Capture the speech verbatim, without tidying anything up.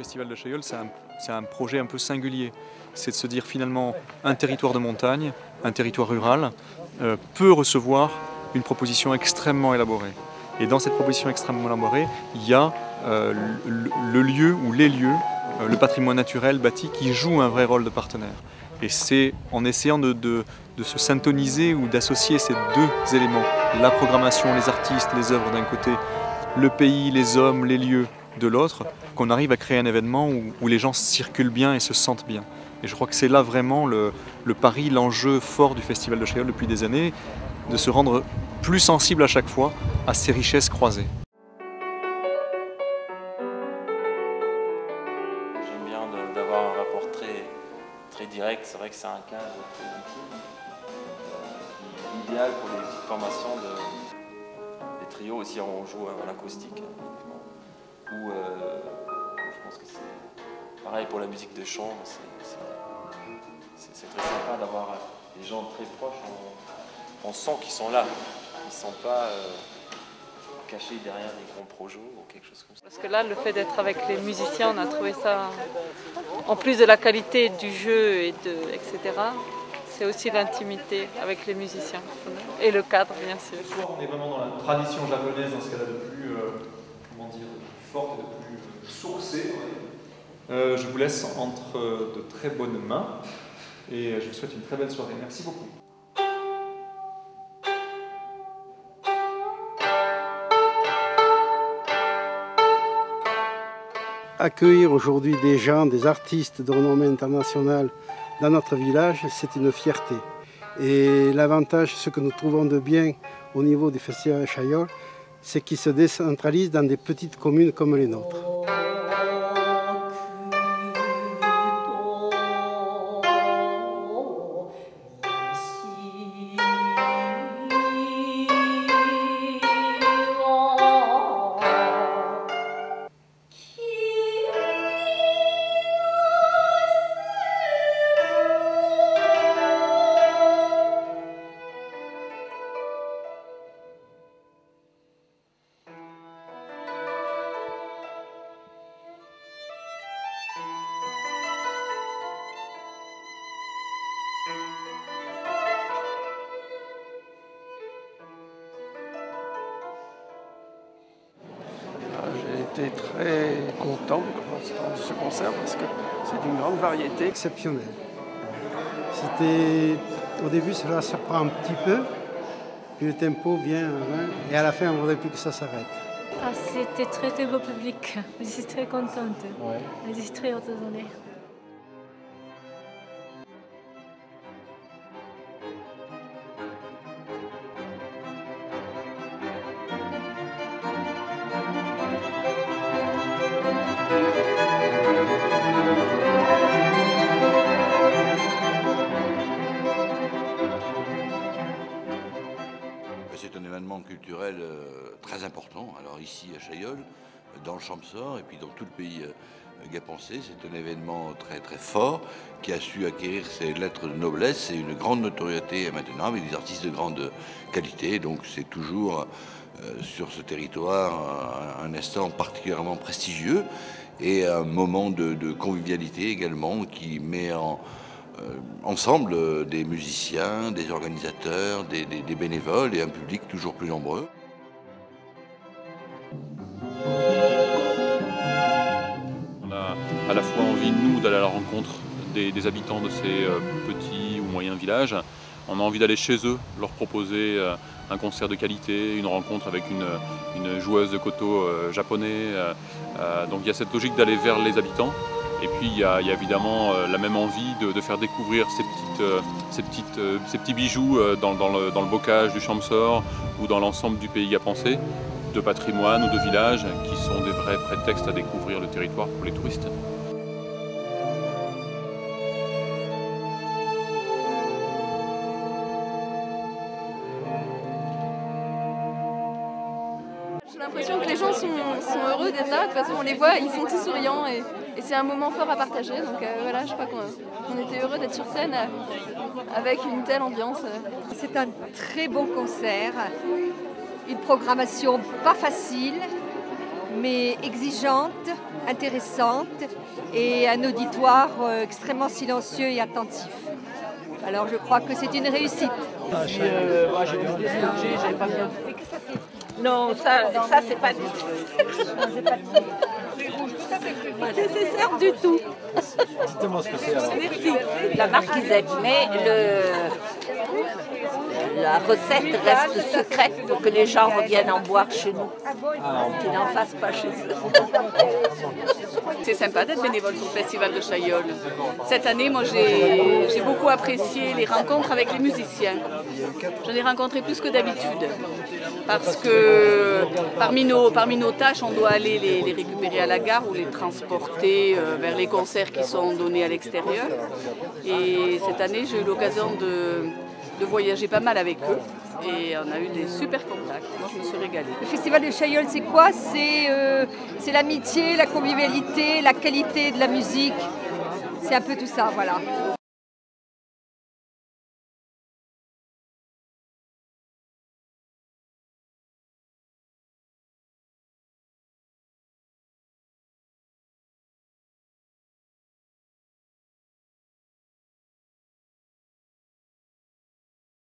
Festival de Chailleul, c'est un, c'est un projet un peu singulier. C'est de se dire finalement un territoire de montagne, un territoire rural, euh, peut recevoir une proposition extrêmement élaborée. Et dans cette proposition extrêmement élaborée, il y a euh, le, le lieu ou les lieux, euh, le patrimoine naturel bâti qui joue un vrai rôle de partenaire. Et c'est en essayant de, de, de se syntoniser ou d'associer ces deux éléments, la programmation, les artistes, les œuvres d'un côté, le pays, les hommes, les lieux de l'autre, qu'on arrive à créer un événement où, où les gens circulent bien et se sentent bien. Et je crois que c'est là vraiment le, le pari, l'enjeu fort du Festival de Chailleul depuis des années, de se rendre plus sensible à chaque fois à ces richesses croisées. J'aime bien d'avoir un rapport très, très direct, c'est vrai que c'est un cadre très intime, euh, idéal pour les petites formations de, des trios aussi, on joue à l'acoustique, ou euh, je pense que c'est pareil pour la musique de chambre, c'est très sympa d'avoir des gens très proches, on, on sent qu'ils sont là. Ils ne sont pas euh, cachés derrière des grands projets ou quelque chose comme ça. Parce que là, le fait d'être avec les musiciens, on a trouvé ça, en plus de la qualité du jeu, et de, et cetera, c'est aussi l'intimité avec les musiciens. Et le cadre, bien sûr. Ce soir, on est vraiment dans la tradition japonaise, dans ce cas-là, de plus, euh, comment dire, de plus forte, de plus euh, sourcée. Euh, je vous laisse entre de très bonnes mains et je vous souhaite une très belle soirée. Merci beaucoup. Accueillir aujourd'hui des gens, des artistes de renommée internationale dans notre village, c'est une fierté. Et l'avantage, ce que nous trouvons de bien au niveau du Festival de Chailleul, c'est qu'il se décentralise dans des petites communes comme les nôtres. J'ai été très content de ce concert parce que c'est d'une grande variété. Exceptionnel. C'était, au début, cela surprend un petit peu, puis le tempo vient, hein, et à la fin, on ne voudrait plus que ça s'arrête. Ah, c'était très très beau public. Je suis très contente. Ouais. Je suis très ordonnée. C'est un événement culturel euh, très important, alors ici à Chailleul, dans le Champsaur et puis dans tout le pays euh, gapençais. C'est un événement très très fort qui a su acquérir ses lettres de noblesse et une grande notoriété maintenant avec des artistes de grande qualité. Donc c'est toujours euh, sur ce territoire un, un instant particulièrement prestigieux et un moment de, de convivialité également qui met en Euh, ensemble euh, des musiciens, des organisateurs, des, des, des bénévoles et un public toujours plus nombreux. On a à la fois envie, nous, d'aller à la rencontre des, des habitants de ces euh, petits ou moyens villages. On a envie d'aller chez eux, leur proposer euh, un concert de qualité, une rencontre avec une, une joueuse de koto euh, japonais. Euh, euh, donc il y a cette logique d'aller vers les habitants. Et puis il y a, il y a évidemment euh, la même envie de, de faire découvrir ces, petites, euh, ces, petites, euh, ces petits bijoux euh, dans, dans, le, dans le bocage du Champsaur ou dans l'ensemble du pays gapençais, de patrimoine ou de village, qui sont des vrais prétextes à découvrir le territoire pour les touristes. J'ai l'impression que les gens sont, sont heureux d'être là. De toute façon, on les voit, ils sont tous souriants et, et c'est un moment fort à partager. Donc euh, voilà, je crois qu'on on était heureux d'être sur scène euh, avec une telle ambiance. C'est un très bon concert, une programmation pas facile, mais exigeante, intéressante et un auditoire extrêmement silencieux et attentif. Alors je crois que c'est une réussite. Euh, moi, j'ai vu des sujets, j'avais pas bien. Non, ça, ça c'est pas nécessaire du tout. Dites-moi ce que c'est alors. Merci. La marquisette, mais le, la recette reste secrète pour que les gens reviennent en boire chez nous, Ah, qu'ils n'en fassent pas chez eux. C'est sympa d'être bénévole sur le Festival de Chaillol. Cette année, moi, j'ai j'ai beaucoup apprécié les rencontres avec les musiciens. J'en ai rencontré plus que d'habitude. Parce que parmi nos, parmi nos tâches, on doit aller les, les récupérer à la gare ou les transporter euh, vers les concerts qui sont donnés à l'extérieur. Et cette année, j'ai eu l'occasion de, de voyager pas mal avec eux. Et on a eu des super contacts. Moi, je me suis régalée. Le Festival de Chaillol, c'est quoi? C'est euh, c'est l'amitié, la convivialité, la qualité de la musique. C'est un peu tout ça, voilà.